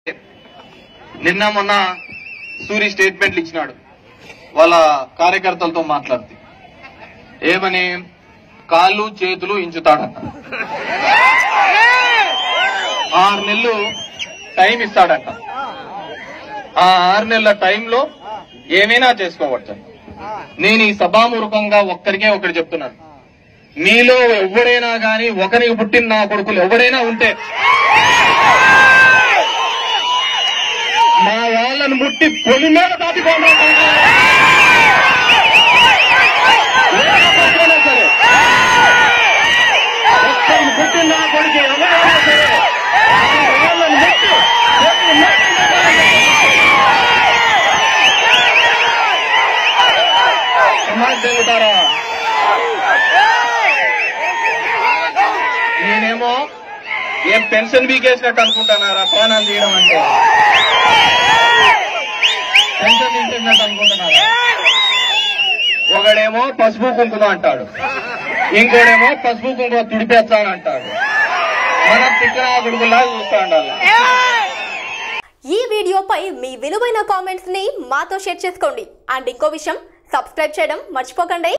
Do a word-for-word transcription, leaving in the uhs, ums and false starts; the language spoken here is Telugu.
నిన్న మొన్న సూరి స్టేట్మెంట్లు ఇచ్చినాడు వాళ్ళ కార్యకర్తలతో మాట్లాడుతూ ఏమని కాళ్ళు చేతులు ఇంచుతాడట, ఆరు నెలలు టైం ఇస్తాడట. ఆ ఆరు నెలల టైంలో ఏమైనా చేసుకోవచ్చు. నేను ఈ సభామూర్ఖంగా ఒక్కరికే ఒకటి చెప్తున్నాను, మీలో ఎవరైనా గాని ఒకరికి పుట్టిన నా కొడుకులు ఎవరైనా ఉంటే మా వాళ్ళను ముట్టి పొలి మీద దాటిపోయినా సరే, ఒక్కరికి పుట్టిన నా కొడుకు ఎవరైనా సరే వాళ్ళను ముట్టి సమాజ్ చెబుతారా? నేనేమో ఏం పెన్షన్ బీకేసినట్టు అనుకుంటున్నారా? ప్రాణాలు తీయడం అంటే పెన్షన్ తీసేసినట్టు అనుకుంటున్నారా? ఒకడేమో పసుపు కుంకుమ అంటాడు, ఇంకోడేమో పసుపు కుంకుమ తుడిపేస్తాను అంటాడు. మనం తిక్కన కొడుకులా చూస్తా ఉండాలి. ఈ వీడియోపై మీ విలువైన కామెంట్స్ ని మాతో షేర్ చేసుకోండి. అండ్ ఇంకో విషయం, సబ్స్క్రైబ్ చేయడం మర్చిపోకండి.